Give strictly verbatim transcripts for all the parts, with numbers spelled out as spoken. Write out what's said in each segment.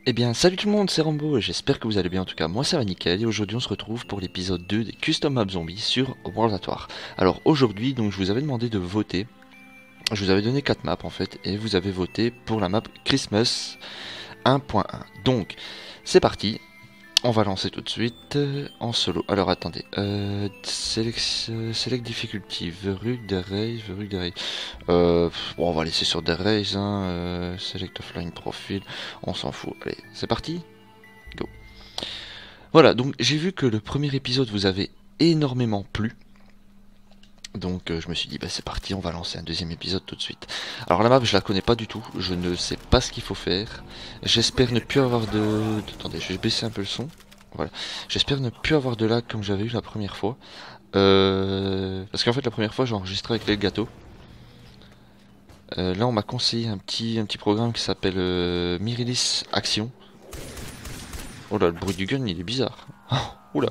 Eh bien, salut tout le monde, c'est Rambo, et j'espère que vous allez bien. En tout cas, moi ça va nickel, et aujourd'hui on se retrouve pour l'épisode deux des Custom Map Zombies sur World at War. Alors aujourd'hui, donc je vous avais demandé de voter, je vous avais donné quatre maps en fait, et vous avez voté pour la map Christmas un point un. Donc, c'est parti, on va lancer tout de suite euh, en solo. Alors attendez, euh, select, euh, select difficulty, Verrug des Rays, Verrug des Rays. Euh, bon, on va laisser sur des Rays, hein, euh, select offline profile, on s'en fout. Allez, c'est parti. Go. Voilà, donc j'ai vu que le premier épisode vous avait énormément plu. Donc euh, je me suis dit, bah c'est parti, on va lancer un deuxième épisode tout de suite. Alors la map, je la connais pas du tout, je ne sais pas ce qu'il faut faire. J'espère ne plus avoir de... Attendez, je vais baisser un peu le son. Voilà. J'espère ne plus avoir de lag comme j'avais eu la première fois. Euh... Parce qu'en fait la première fois j'ai enregistré avec les gâteaux. Euh, là on m'a conseillé un petit, un petit programme qui s'appelle euh, Mirilis Action. Oh là, le bruit du gun il est bizarre. Oh, oula.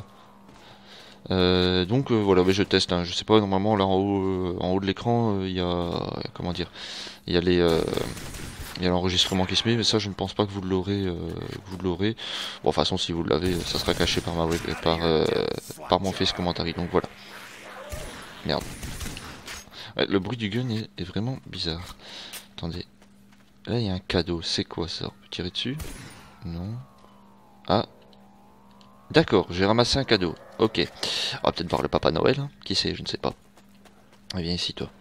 Euh, donc euh, voilà, mais je teste. Hein. Je sais pas, normalement là en haut, euh, en haut de l'écran, il euh, y a comment dire, il y a les, euh, il y a l'enregistrement qui se met, mais ça je ne pense pas que vous l'aurez, euh, vous l'aurez. Bon, de toute façon si vous l'avez, ça sera caché par ma web, par, euh, par mon face commentary. Donc voilà. Merde. Ouais, le bruit du gun est, est vraiment bizarre. Attendez. Là il y a un cadeau. C'est quoi ça? On peut tirer dessus? Non. Ah. D'accord, j'ai ramassé un cadeau. Ok. On va peut-être voir le Papa Noël. Hein. Qui c'est? Je ne sais pas. Ah, viens ici, toi.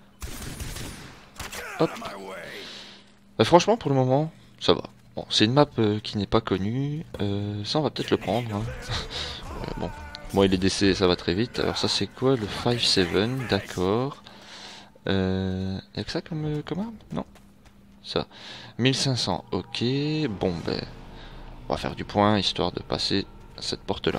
Hop. Bah, franchement, pour le moment, ça va. Bon, c'est une map euh, qui n'est pas connue. Euh, ça, on va peut-être le prendre. Hein. euh, bon. Bon, il est décès, ça va très vite. Alors, ça, c'est quoi? Le cinq sept. D'accord. Euh, y'a que ça comme, euh, comme arme? Non. Ça. mille cinq cents. Ok. Bon, ben. On va faire du point, histoire de passer cette porte-là.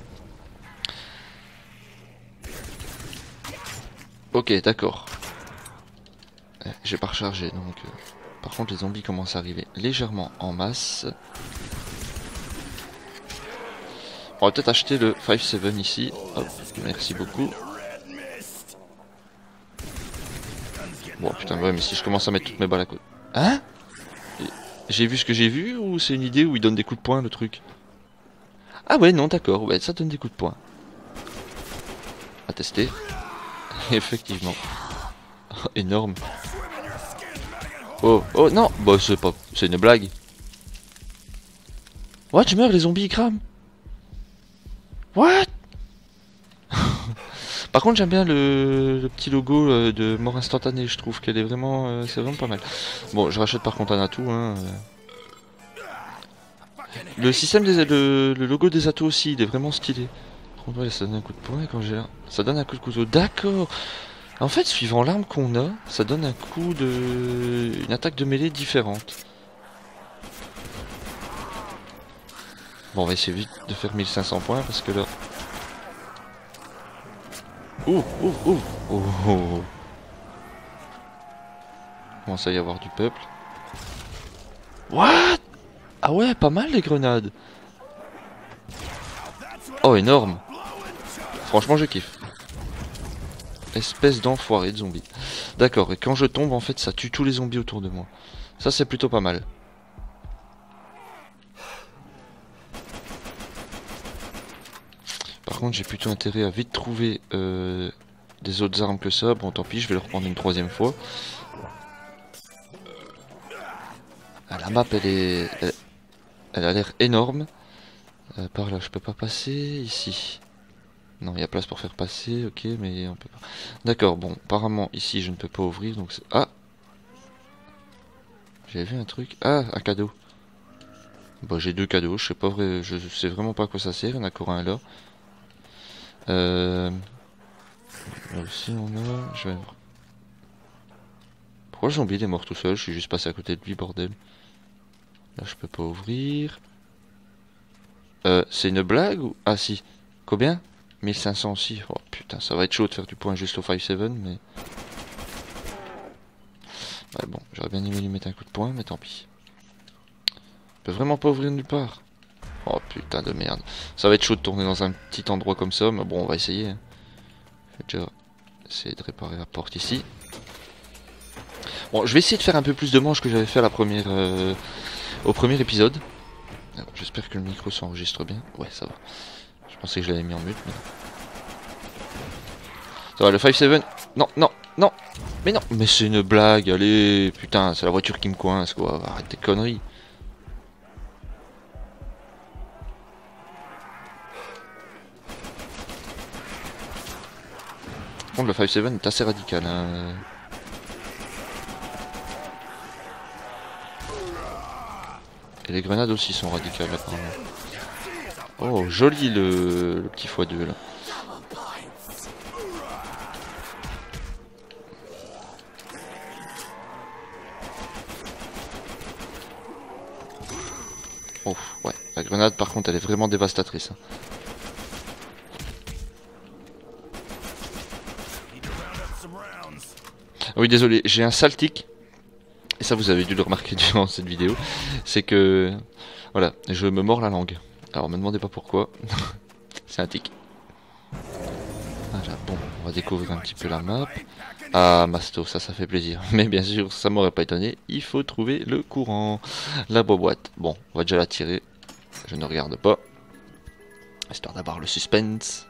Ok, d'accord. Euh, J'ai pas rechargé, donc... Euh, par contre, les zombies commencent à arriver légèrement en masse. On va peut-être acheter le cinq sept ici. Hop, merci beaucoup. Bon, putain, ouais, mais si je commence à mettre toutes mes balles à côté... Hein? J'ai vu ce que j'ai vu, ou c'est une idée où il donne des coups de poing, le truc? Ah ouais, non, d'accord, ouais, ça donne des coups de poing. À tester. Effectivement. Oh, énorme. Oh, oh, non, bah c'est pas... c'est une blague. What, je meurs, les zombies ils crament. What? Par contre, j'aime bien le, le petit logo euh, de mort instantanée. Je trouve qu'elle est vraiment, euh, c'est vraiment pas mal. Bon, je rachète par contre un atout. Hein. Le système des, le, le logo des atouts aussi, il est vraiment stylé. Par contre, ça donne un coup de poing quand j'ai, ça donne un coup de couteau. D'accord. En fait, suivant l'arme qu'on a, ça donne un coup de, une attaque de mêlée différente. Bon, on va essayer vite de faire mille cinq cents points parce que là. Ouh, ouh, ouh, ouh, ouh. Commence à y avoir du peuple. What? Ah ouais, pas mal les grenades. Oh, énorme. Franchement, je kiffe. Espèce d'enfoiré de zombies. D'accord, et quand je tombe, en fait, ça tue tous les zombies autour de moi. Ça, c'est plutôt pas mal. Par contre, j'ai plutôt intérêt à vite trouver euh, des autres armes que ça. Bon, tant pis, je vais le reprendre une troisième fois. Ah, la map, elle est... Elle, elle a l'air énorme. Euh, par là, je peux pas passer. Ici. Non, il y a place pour faire passer. Ok, mais on peut pas... D'accord, bon, apparemment, ici, je ne peux pas ouvrir. Donc ah! J'avais vu un truc. Ah, un cadeau. Bon, j'ai deux cadeaux. Je sais pas vrai... Je sais vraiment pas à quoi ça sert. Il y en a encore un là. Euh... Là aussi, on a... Je vais... Pourquoi le zombie il est mort tout seul? Je suis juste passé à côté de lui, bordel. Là, je peux pas ouvrir. Euh, c'est une blague ou... Ah si. Combien? mille cinq cents aussi. Oh putain, ça va être chaud de faire du point juste au cinq sept, mais... Ouais bon, j'aurais bien aimé lui mettre un coup de poing, mais tant pis. Je peux vraiment pas ouvrir nulle part. Oh putain de merde. Ça va être chaud de tourner dans un petit endroit comme ça, mais bon, on va essayer. Hein. Je vais déjà essayer de réparer la porte ici. Bon, je vais essayer de faire un peu plus de manches que j'avais fait à la première, euh, au premier épisode. J'espère que le micro s'enregistre bien. Ouais, ça va. Je pensais que je l'avais mis en mute, mais... Ça va, le cinq sept. Non, non, non. Mais non, mais c'est une blague, allez. Putain, c'est la voiture qui me coince, quoi. Arrête tes conneries. Par contre, le cinq sept est assez radical, hein. Et les grenades aussi sont radicales, apparemment. Oh, joli le, le petit fois deux, là. Oh, ouais. La grenade, par contre, elle est vraiment dévastatrice. Hein. Oui, désolé, j'ai un sale tic. Et ça, vous avez dû le remarquer durant cette vidéo. C'est que... Voilà, je me mords la langue. Alors, me demandez pas pourquoi. C'est un tic. Voilà, bon, on va découvrir un petit peu la map. Ah, Masto, ça, ça fait plaisir. Mais bien sûr, ça m'aurait pas étonné. Il faut trouver le courant. La boîte. Bon, on va déjà la tirer. Je ne regarde pas. Histoire d'avoir le suspense.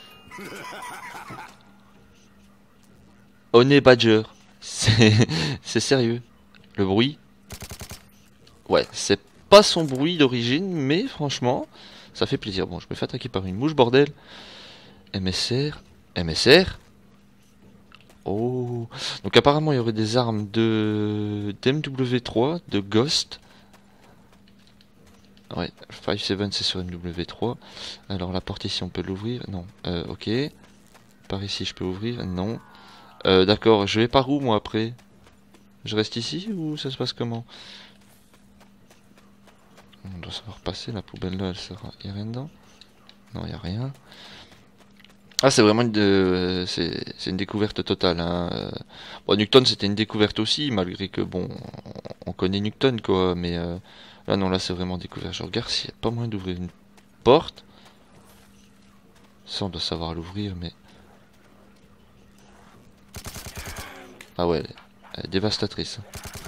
Honey Badger. C'est sérieux. Le bruit. Ouais, c'est pas son bruit d'origine, mais franchement, ça fait plaisir. Bon, je me fais attaquer par une mouche, bordel. M S R. M S R. Oh. Donc apparemment, il y aurait des armes de d'M W trois, de Ghost. Ouais, cinq sept c'est sur M W trois. Alors la porte ici, on peut l'ouvrir. Non. Euh, ok. Par ici, je peux ouvrir. Non. Euh, D'accord, je vais par où moi après? Je reste ici ou ça se passe comment? On doit savoir passer, la poubelle là, elle sera... Y'a rien dedans? Non, y'a rien. Ah, c'est vraiment une, de... c'est une découverte totale. Hein. Bon, Nuketown c'était une découverte aussi, malgré que bon, on connaît Nuketown quoi, mais euh... là non, là c'est vraiment découvert. Je regarde s'il n'y a pas moyen d'ouvrir une porte. Ça, on doit savoir l'ouvrir, mais... Ah ouais, elle est dévastatrice.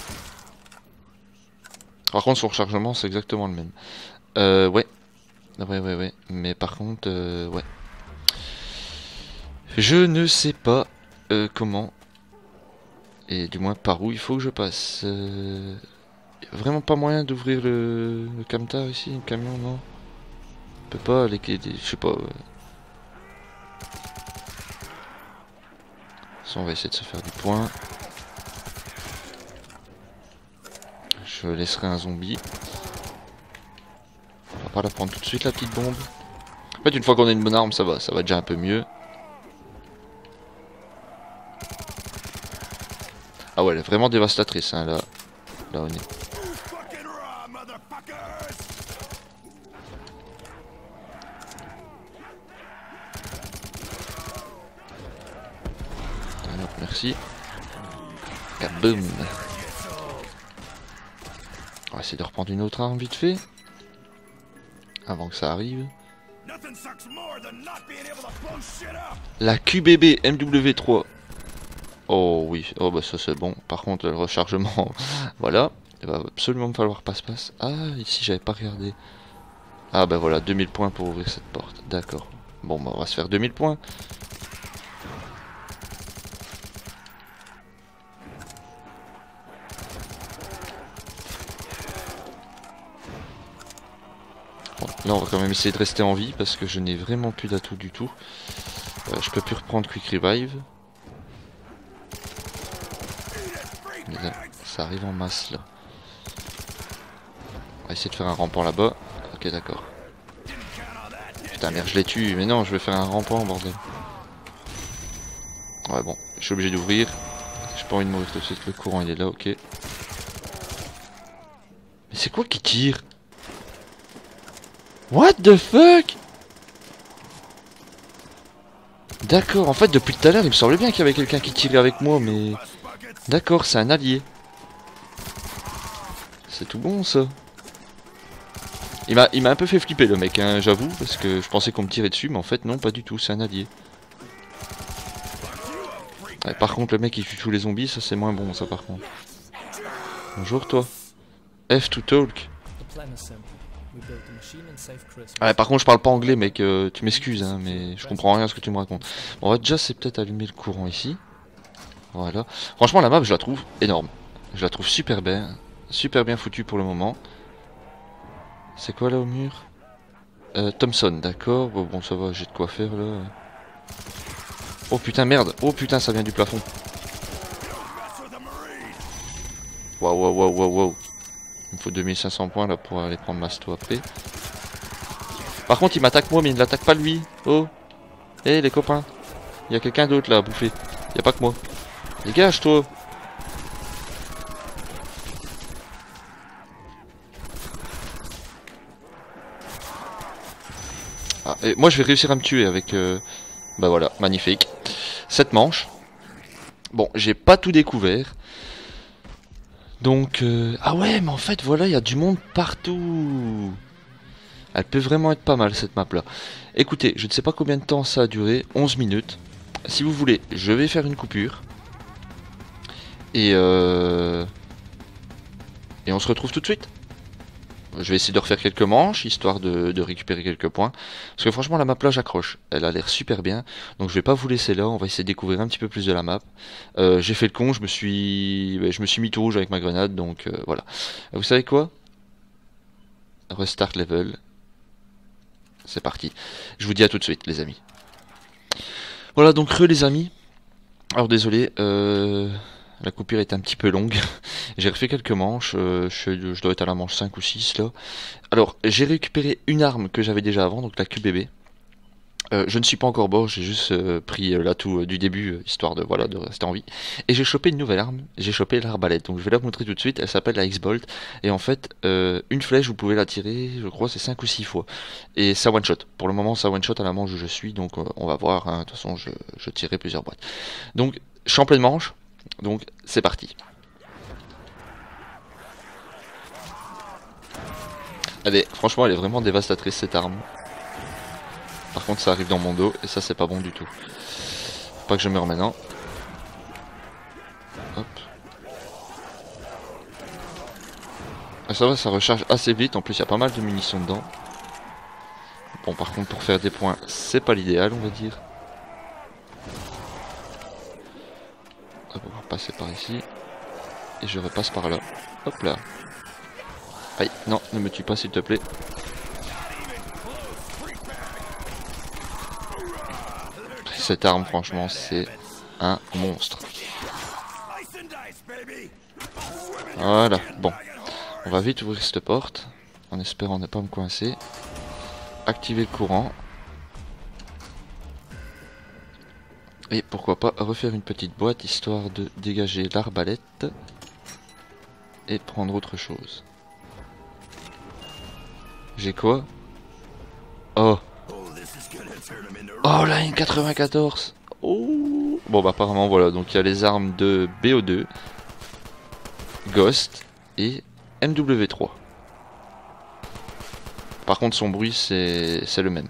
Par contre, son rechargement, c'est exactement le même. Euh, ouais. Ouais, ouais, ouais. Mais par contre, euh, ouais. Je ne sais pas euh, comment. Et du moins par où il faut que je passe. Euh... Y a vraiment pas moyen d'ouvrir le... le camtar ici, le camion, non? On peut pas, les... je sais pas. Euh... Ça, on va essayer de se faire du point. Je laisserai un zombie. On va pas la prendre tout de suite, la petite bombe. En fait, une fois qu'on a une bonne arme, ça va, ça va déjà un peu mieux. Ah ouais, elle est vraiment dévastatrice, hein, là. Là, on est. Alors, merci. Kaboom. On va essayer de reprendre une autre arme vite fait. Avant que ça arrive. La Q B B M W trois. Oh oui, oh bah ça c'est bon. Par contre le rechargement, voilà. Il va absolument me falloir passe-passe. Ah, ici j'avais pas regardé. Ah bah voilà, deux mille points pour ouvrir cette porte. D'accord. Bon bah on va se faire deux mille points. Bon, là on va quand même essayer de rester en vie parce que je n'ai vraiment plus d'atouts du tout. Euh, je peux plus reprendre Quick Revive. Mais là, ça arrive en masse là. On va essayer de faire un rampant là-bas. Ok d'accord. Putain merde je les tue, mais non je vais faire un rampant bordel. Ouais bon, je suis obligé d'ouvrir. J'ai pas envie de mourir tout de suite, le courant il est là, ok. Mais c'est quoi qui tire? What the fuck? D'accord, en fait depuis tout à l'heure il me semblait bien qu'il y avait quelqu'un qui tirait avec moi, mais... D'accord, c'est un allié. C'est tout bon ça. Il m'a il m'a un peu fait flipper le mec, hein, j'avoue, parce que je pensais qu'on me tirait dessus, mais en fait non, pas du tout, c'est un allié. Ouais, par contre le mec il tue tous les zombies, ça c'est moins bon ça par contre. Bonjour toi. F to talk. Ouais, par contre, je parle pas anglais, mec. Euh, tu m'excuses, hein, mais je comprends rien à ce que tu me racontes. Bon, on va déjà, c'est peut-être allumer le courant ici. Voilà. Franchement, la map, je la trouve énorme. Je la trouve super bien. Super bien foutue pour le moment. C'est quoi là au mur? euh, Thompson, d'accord. Bon, bon, ça va, j'ai de quoi faire là. Oh putain, merde. Oh putain, ça vient du plafond. Waouh, waouh, waouh, waouh, waouh. Il me faut deux mille cinq cents points là pour aller prendre Masto après. Par contre, il m'attaque moi, mais il ne l'attaque pas lui. Oh. Eh hey, les copains. Il y a quelqu'un d'autre là à bouffer. Il n'y a pas que moi. Dégage toi. Ah, et moi je vais réussir à me tuer avec... Euh... Bah voilà, magnifique. Cette manche. Bon, j'ai pas tout découvert. Donc... Euh... Ah ouais, mais en fait, voilà, il y a du monde partout. Elle peut vraiment être pas mal cette map là. Écoutez, je ne sais pas combien de temps ça a duré. onze minutes. Si vous voulez, je vais faire une coupure. Et euh... Et on se retrouve tout de suite. Je vais essayer de refaire quelques manches, histoire de, de récupérer quelques points. Parce que franchement, la map là, j'accroche. Elle a l'air super bien. Donc je vais pas vous laisser là, on va essayer de découvrir un petit peu plus de la map. Euh, J'ai fait le con, je me suis je me suis mis tout rouge avec ma grenade, donc euh, voilà. Vous savez quoi? Restart level. C'est parti. Je vous dis à tout de suite, les amis. Voilà, donc re les amis. Alors désolé, euh... la coupure est un petit peu longue. J'ai refait quelques manches, euh, je, je dois être à la manche cinq ou six là. Alors, j'ai récupéré une arme que j'avais déjà avant, donc la Q B B. Euh, je ne suis pas encore mort, j'ai juste euh, pris euh, l'atout euh, du début, euh, histoire de voilà de rester en vie. Et j'ai chopé une nouvelle arme, j'ai chopé l'arbalète. Donc je vais la montrer tout de suite, elle s'appelle la X-Bolt. Et en fait, euh, une flèche, vous pouvez la tirer, je crois, c'est cinq ou six fois. Et ça one-shot. Pour le moment, ça one-shot à la manche où je suis, donc euh, on va voir. Hein. De toute façon, je, je tirerai plusieurs boîtes. Donc, je suis en pleine manche, donc c'est parti. Elle est, franchement, elle est vraiment dévastatrice cette arme. Par contre, ça arrive dans mon dos et ça, c'est pas bon du tout. Faut pas que je meure maintenant. Hop. Ah, ça va, ça recharge assez vite. En plus, il y a pas mal de munitions dedans. Bon, par contre, pour faire des points, c'est pas l'idéal, on va dire. Hop, on va passer par ici. Et je repasse par là. Hop là. Aïe, non, ne me tue pas, s'il te plaît. Cette arme, franchement, c'est un monstre. Voilà, bon. On va vite ouvrir cette porte, en espérant ne pas me coincer. Activer le courant. Et pourquoi pas refaire une petite boîte, histoire de dégager l'arbalète. Et prendre autre chose. J'ai quoi? Oh. Oh, la N quatre-vingt-quatorze. Oh. Bon bah apparemment voilà, donc il y a les armes de B O deux, Ghost et M W trois. Par contre son bruit c'est c'est le même.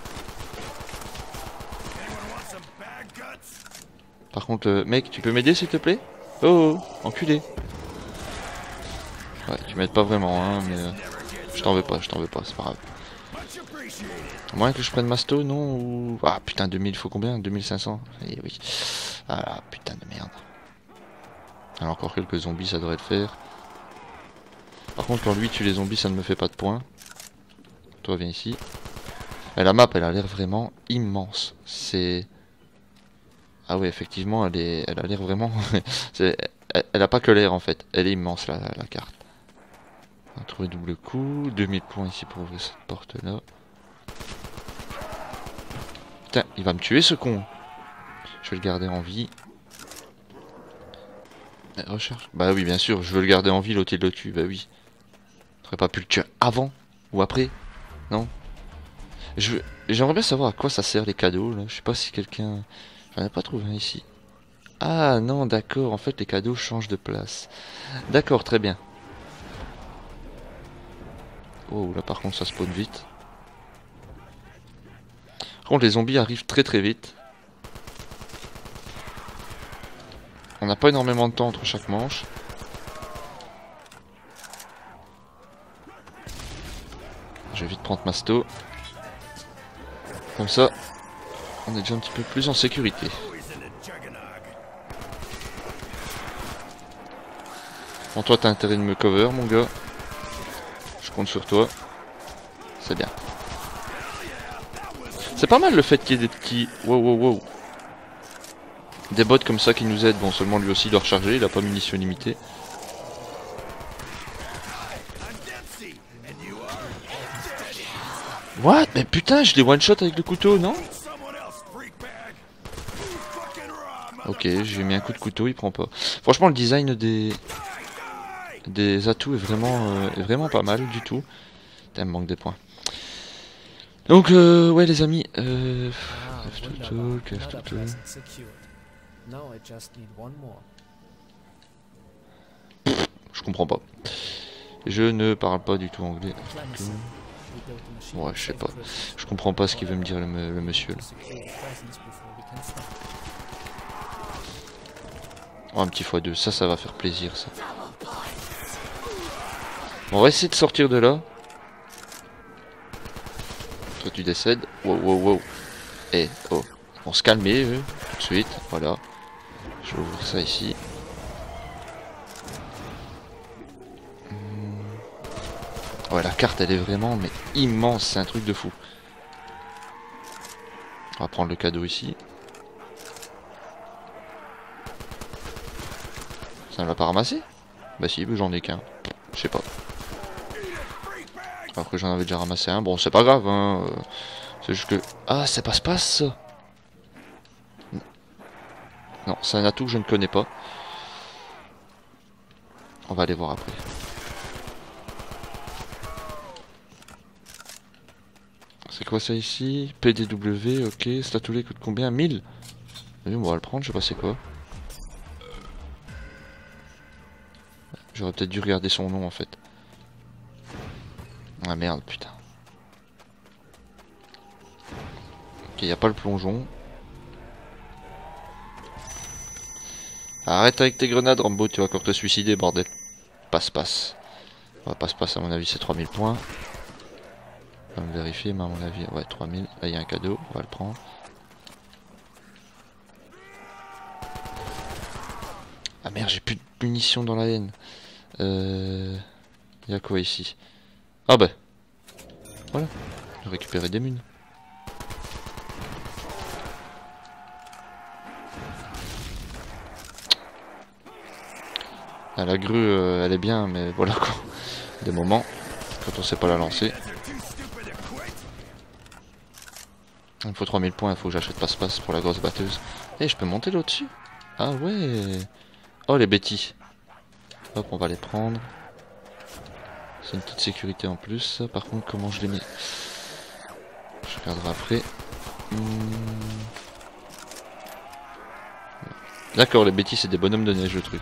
Par contre euh, mec, tu peux m'aider s'il te plaît? Oh, oh, enculé. Ouais, tu m'aides pas vraiment hein, mais euh, je t'en veux pas, je t'en veux pas, c'est pas grave. À moins que je prenne Masto, non ou... Ah putain, deux mille, faut combien? deux mille cinq cents? Eh oui. Ah putain de merde. Alors encore quelques zombies, ça devrait le faire. Par contre, quand lui tue les zombies, ça ne me fait pas de points. Toi, viens ici. Et la map, elle a l'air vraiment immense. C'est... Ah oui, effectivement, elle, est... elle a l'air vraiment... elle, elle a pas que l'air, en fait. Elle est immense, la, la carte. On va trouver double coup. deux mille points ici pour ouvrir cette porte-là. Putain, il va me tuer, ce con. Je vais le garder en vie. Recherche. Bah oui, bien sûr, je veux le garder en vie, l'autre il le tue, bah oui. J'aurais pas pu le tuer avant ou après. Non. Je J'aimerais bien savoir à quoi ça sert les cadeaux là. Je sais pas si quelqu'un... J'en ai pas trouvé un ici. Ah non, d'accord, en fait les cadeaux changent de place. D'accord, très bien. Oh là par contre ça spawn vite. Par contre les zombies arrivent très très vite. On n'a pas énormément de temps entre chaque manche. vais vite prendre Masto. Comme ça, on est déjà un petit peu plus en sécurité. Bon, toi, t'as intérêt de me cover, mon gars. Je compte sur toi. C'est bien. C'est pas mal le fait qu'il y ait des petits... Wow, wow, wow. Des bots comme ça qui nous aident. Bon, seulement lui aussi doit recharger, il a pas munitions limitées. What? Mais putain, je les one-shot avec le couteau, non? Ok, j'ai mis un coup de couteau, il prend pas. Franchement, le design des... des atouts est vraiment, euh, est vraiment pas mal du tout. Putain, il me manque des points. Donc, euh, ouais, les amis. Euh... Je comprends pas. Je ne parle pas du tout anglais. Ouais, je sais pas. Je comprends pas ce qu'il veut me dire le, le monsieur. Là. Oh, un petit fois deux, ça, ça va faire plaisir, ça. Bon, on va essayer de sortir de là. Toi, tu décèdes. Wow, wow, wow. Eh, oh. On se calmer, eux, tout de suite. Voilà. Je vais ouvrir ça ici. Ouais, la carte, elle est vraiment mais immense. C'est un truc de fou. On va prendre le cadeau ici. Ça ne l'a pas ramassé? Bah si, j'en ai qu'un. Je sais pas. Alors que j'en avais déjà ramassé un. Bon, c'est pas grave, hein. C'est juste que... Ah, ça passe-passe, ça. Non, c'est un atout que je ne connais pas. On va aller voir après. C'est quoi ça ici? P D W, ok. Cet atelier coûte combien? mille? Oui, on va le prendre, je sais pas c'est quoi. J'aurais peut-être dû regarder son nom en fait. Ah merde, putain. Ok, y a pas le plongeon. Arrête avec tes grenades, Rambo, tu vas encore te suicider, bordel. Passe, passe. On va passe, passe, à mon avis, c'est trois mille points. On va me vérifier, mais à mon avis, ouais, trois mille. Là, il y a un cadeau, on va le prendre. Ah merde, j'ai plus de munitions dans la haine. Euh... Il y a quoi ici? Ah bah. Voilà. J'ai récupéré des munes. Ah, la grue, euh, elle est bien, mais voilà quoi. Des moments, quand on sait pas la lancer. Il me faut trois mille points, il faut que j'achète passe-passe pour la grosse batteuse. Eh, je peux monter là-dessus? Ah ouais. Oh, les bêtises. Hop, on va les prendre. C'est une petite sécurité en plus. Par contre, comment je les mets? Je regarderai après. Hmm. D'accord, les bêtises, c'est des bonhommes de neige, le truc.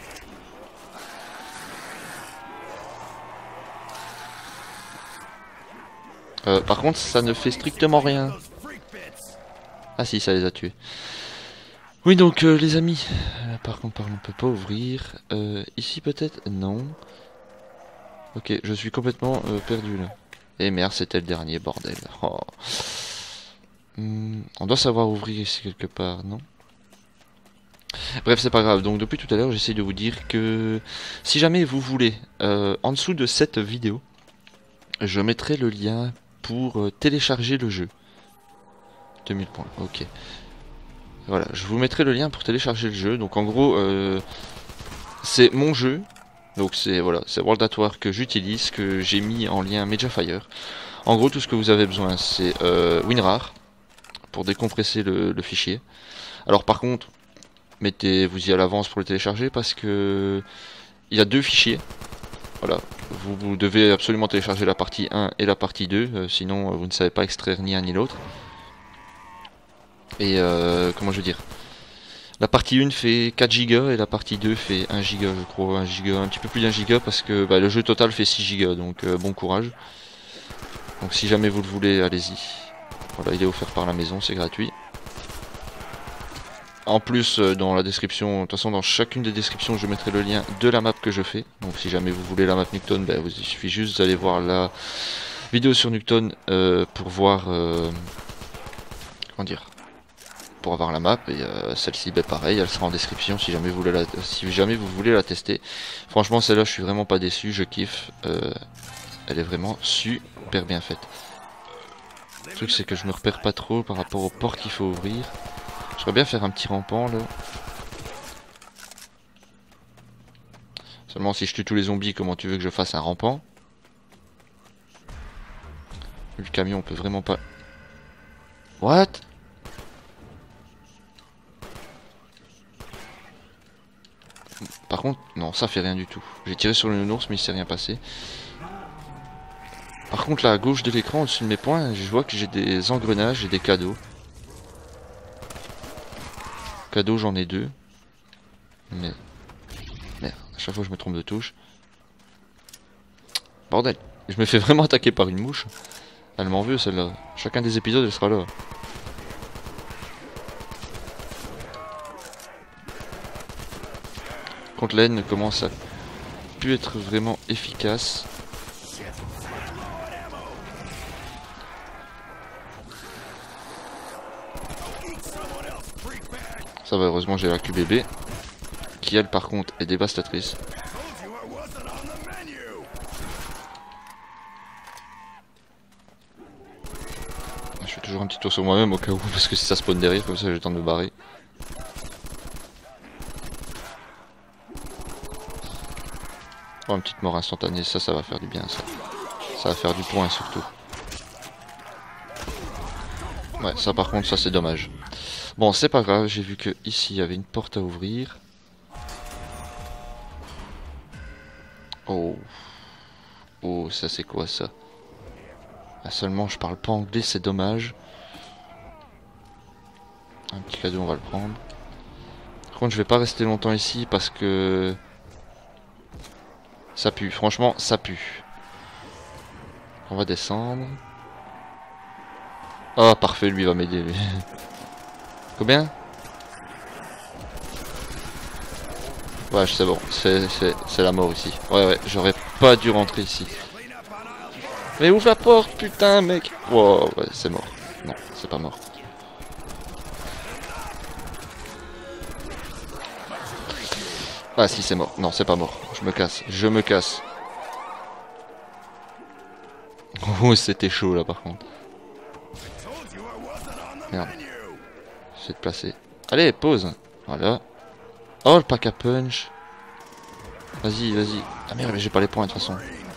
Euh, par contre, ça ne fait strictement rien. Ah si, ça les a tués. Oui, donc, euh, les amis. Euh, par contre, par on peut pas ouvrir. Euh, ici, peut-être? Non. Ok, je suis complètement euh, perdu, là. Et merde, c'était le dernier, bordel. Oh. Hum, on doit savoir ouvrir ici quelque part, non? Bref, c'est pas grave. Donc, depuis tout à l'heure, j'essaie de vous dire que si jamais vous voulez, euh, en dessous de cette vidéo, je mettrai le lien pour euh, télécharger le jeu. deux mille points, ok. Voilà, je vous mettrai le lien pour télécharger le jeu. Donc en gros, euh, c'est mon jeu. Donc c'est voilà, c'est World at War que j'utilise, que j'ai mis en lien Mediafire. En gros, tout ce que vous avez besoin, c'est euh, WinRAR pour décompresser le, le fichier. Alors par contre, mettez-vous y à l'avance pour le télécharger parce que il y a deux fichiers. Voilà, vous, vous devez absolument télécharger la partie un et la partie deux, euh, sinon euh, vous ne savez pas extraire ni un ni l'autre. Et euh, comment je veux dire, la partie un fait quatre gigas et la partie deux fait un giga, je crois, un giga, un petit peu plus d'un giga parce que bah, le jeu total fait six gigas, donc euh, bon courage. Donc si jamais vous le voulez, allez-y. Voilà, il est offert par la maison, c'est gratuit. En plus, euh, dans la description, de toute façon dans chacune des descriptions, je mettrai le lien de la map que je fais. Donc si jamais vous voulez la map Nuketown, bah, il suffit juste d'aller voir la vidéo sur Nuketown euh, pour voir... Euh, comment dire, pour avoir la map, et euh, celle-ci, ben, pareil, elle sera en description si jamais vous voulez la, si jamais vous voulez la tester. Franchement, celle-là, je suis vraiment pas déçu, je kiffe. Euh, elle est vraiment super bien faite. Le truc, c'est que je me repère pas trop par rapport aux portes qu'il faut ouvrir. J'aimerais bien faire un petit rampant, là. Seulement, si je tue tous les zombies, comment tu veux que je fasse un rampant? Le camion, on peut vraiment pas... What? Par contre, non, ça fait rien du tout. J'ai tiré sur le nounours, mais il s'est rien passé. Par contre, là, à gauche de l'écran, au-dessus de mes points, je vois que j'ai des engrenages et des cadeaux. Cadeaux, j'en ai deux. Mais... Merde, à chaque fois je me trompe de touche. Bordel, je me fais vraiment attaquer par une mouche. Elle m'en veut, celle-là. Chacun des épisodes, elle sera là. Contre la haine commence à plus être vraiment efficace. Ça va, heureusement j'ai la Q B B, qui elle par contre est dévastatrice. Je fais toujours un petit tour sur moi-même au cas où, parce que si ça spawn derrière, comme ça j'ai le temps de me barrer. Oh, une petite mort instantanée, ça, ça va faire du bien, ça. Ça va faire du point surtout. Ouais, ça par contre, ça c'est dommage. Bon, c'est pas grave, j'ai vu que ici il y avait une porte à ouvrir. Oh. Oh, ça c'est quoi ça? Ah, seulement je parle pas anglais, c'est dommage. Un petit cadeau, on va le prendre. Par contre, je vais pas rester longtemps ici parce que... ça pue, franchement, ça pue. On va descendre. Ah, parfait, lui va m'aider, lui. Combien? Ouais, c'est bon, c'est la mort ici. Ouais, ouais, j'aurais pas dû rentrer ici. Mais ouvre la porte, putain, mec. Wow, ouais, c'est mort. Non, c'est pas mort. Ah si, c'est mort. Non, c'est pas mort. Je me casse, je me casse. Oh, c'était chaud là par contre. Merde. J'essaie de placer. Allez, pause. Voilà. Oh, le pack à punch. Vas-y, vas-y. Ah merde, mais j'ai pas les points de toute façon.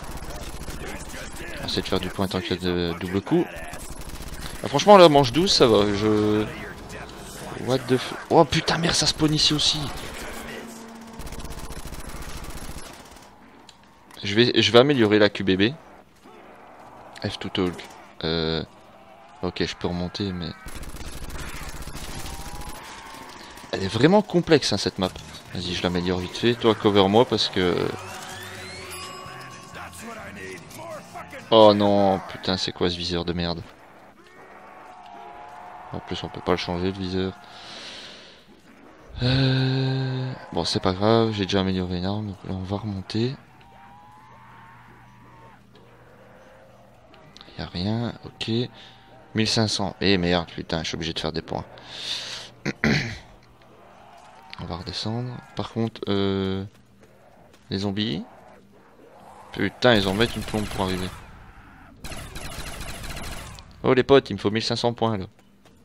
On va essayer de faire du point tant qu'il y a de double coup. Ah, franchement, là, manche douze, ça va. Je... What the f... Oh putain, merde, ça spawn ici aussi. Je vais, je vais améliorer la Q B B. F to talk. Euh... Ok, je peux remonter, mais... Elle est vraiment complexe, hein, cette map. Vas-y, je l'améliore vite fait. Toi, cover moi parce que... Oh non, putain, c'est quoi ce viseur de merde? En plus, on peut pas le changer, le viseur. Euh... Bon, c'est pas grave, j'ai déjà amélioré une arme, donc là, on va remonter. Y a rien, ok. mille cinq cents. Eh merde, putain, je suis obligé de faire des points. On va redescendre. Par contre, euh... les zombies. Putain, ils en mettent une plombe pour arriver. Oh les potes, il me faut mille cinq cents points là.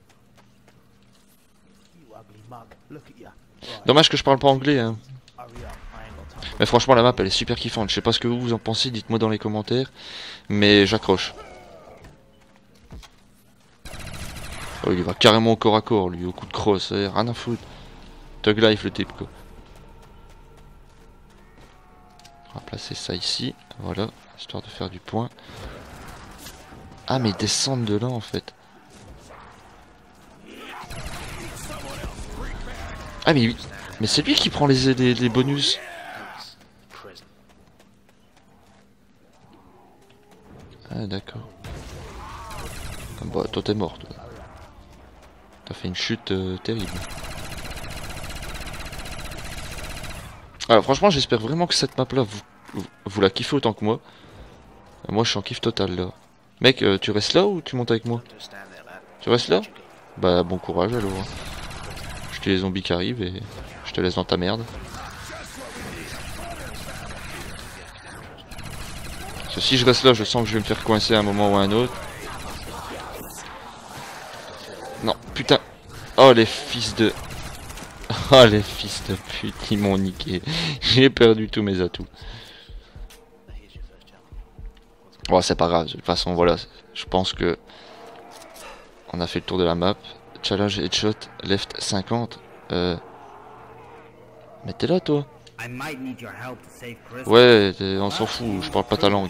Dommage que je parle pas anglais, hein. Mais franchement, la map elle est super kiffante. Je sais pas ce que vous, vous en pensez, dites-moi dans les commentaires. Mais j'accroche. Oh, il va carrément au corps à corps, lui, au coup de crosse. Eh, rien à foutre. Tug life le type quoi. On va placer ça ici, voilà, histoire de faire du point. Ah mais descendre de là en fait. Ah mais oui, mais c'est lui qui prend les, les, les bonus. Ah d'accord. Bah toi t'es mort toi. T'as fait une chute euh, terrible. Alors franchement j'espère vraiment que cette map là vous, vous, vous la kiffez autant que moi. Moi je suis en kiff total là. Mec, euh, tu restes là ou tu montes avec moi? Tu restes là? Bah bon courage alors. Je tue les zombies qui arrivent et je te laisse dans ta merde. Parce que si je reste là, je sens que je vais me faire coincer à un moment ou à un autre. Non, putain. Oh les fils de... Oh les fils de pute, ils m'ont niqué. J'ai perdu tous mes atouts. Bon, c'est pas grave, de toute façon, voilà. Je pense que... On a fait le tour de la map. Challenge headshot, left cinquante. Euh... Mais t'es là, toi? Ouais, on s'en fout, je parle pas ta langue.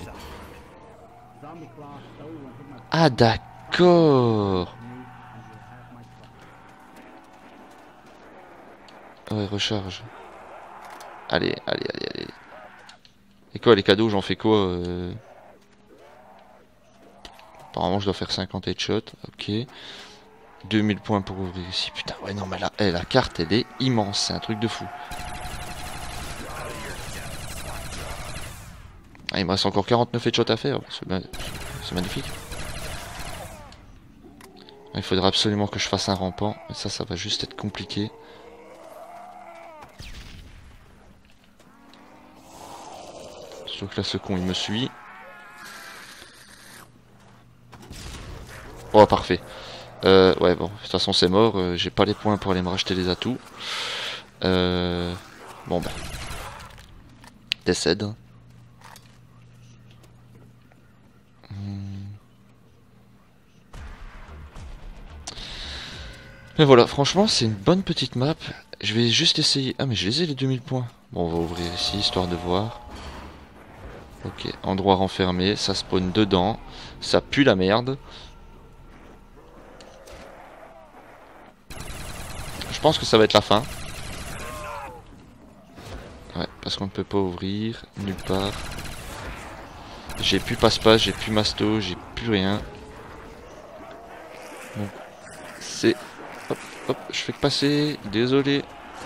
Ah, d'accord. Ouais, recharge. Allez, allez, allez, allez. Et quoi, les cadeaux, j'en fais quoi euh... Apparemment, je dois faire cinquante headshots. Ok. deux mille points pour ouvrir ici. Putain, ouais, non, mais la, eh, la carte, elle est immense. C'est un truc de fou. Ah, il me reste encore quarante-neuf headshots à faire. C'est magnifique. Il faudra absolument que je fasse un rampant. Et ça, ça va juste être compliqué. Sauf que là, ce con, il me suit. Oh, parfait. Euh, ouais, bon, de toute façon, c'est mort. Euh, J'ai pas les points pour aller me racheter les atouts. Euh, bon, bah. Décède. Mais voilà, franchement, c'est une bonne petite map. Je vais juste essayer... Ah, mais je les ai, les deux mille points. Bon, on va ouvrir ici, histoire de voir. Ok, endroit renfermé, ça spawn dedans. Ça pue la merde. Je pense que ça va être la fin. Ouais, parce qu'on ne peut pas ouvrir nulle part. J'ai plus passe-passe, j'ai plus masto, j'ai plus rien. Donc, c'est... Hop, hop, je fais que passer, désolé.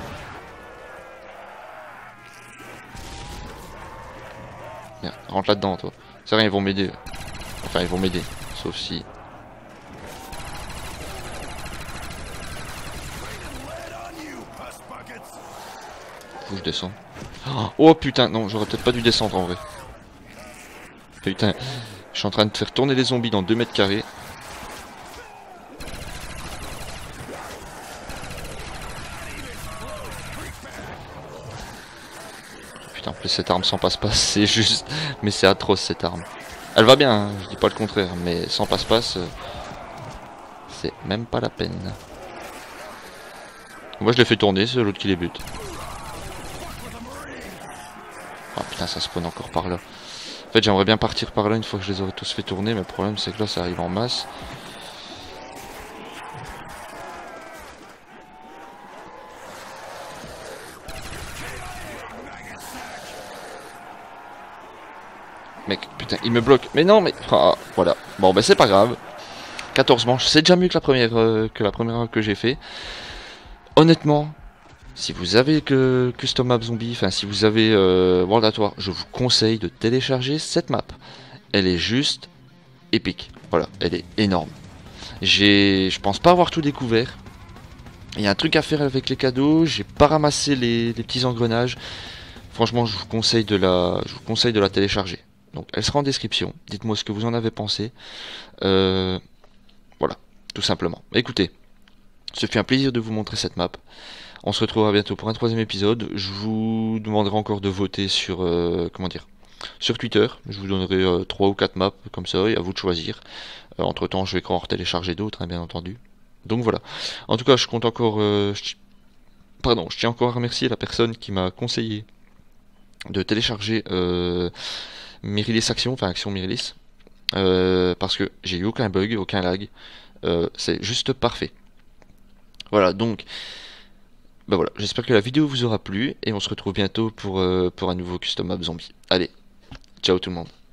Merde, rentre là-dedans, toi. C'est rien, ils vont m'aider. Enfin, ils vont m'aider, sauf si... Faut que je descends. Oh putain, non, j'aurais peut-être pas dû descendre en vrai. Putain, je suis en train de faire tourner les zombies dans deux mètres carrés. Putain, en plus cette arme sans passe-passe, c'est juste... Mais c'est atroce cette arme. Elle va bien, hein, je dis pas le contraire, mais sans passe-passe, euh, c'est même pas la peine. Moi je les fais tourner, c'est l'autre qui les bute. Ah putain, ça spawn encore par là. En fait, j'aimerais bien partir par là une fois que je les aurais tous fait tourner, mais le problème c'est que là ça arrive en masse. Mec, putain, il me bloque. Mais non, mais... Ah, voilà. Bon, bah c'est pas grave. quatorze manches, c'est déjà mieux que la première euh, que la première que j'ai fait. Honnêtement, si vous avez que Custom Map Zombie, enfin si vous avez euh, World at War, je vous conseille de télécharger cette map. Elle est juste épique. Voilà, elle est énorme. J'ai, je pense pas avoir tout découvert. Il y a un truc à faire avec les cadeaux. J'ai pas ramassé les, les petits engrenages. Franchement, je vous conseille de la, je vous conseille de la télécharger. Donc, elle sera en description. Dites-moi ce que vous en avez pensé. Euh, voilà, tout simplement. Écoutez, ce fut un plaisir de vous montrer cette map. On se retrouvera bientôt pour un troisième épisode. Je vous demanderai encore de voter sur, euh, comment dire, sur Twitter. Je vous donnerai euh, trois ou quatre maps comme ça et à vous de choisir. Euh, entre temps, je vais encore télécharger d'autres, hein, bien entendu. Donc voilà. En tout cas, je compte encore, euh, je... pardon, je tiens encore à remercier la personne qui m'a conseillé de télécharger euh, Mirilis Action, enfin Action Mirilis, euh, parce que j'ai eu aucun bug, aucun lag. Euh, c'est juste parfait. Voilà, donc. Bah voilà, j'espère que la vidéo vous aura plu et on se retrouve bientôt pour, euh, pour un nouveau Custom Map Zombie. Allez, ciao tout le monde.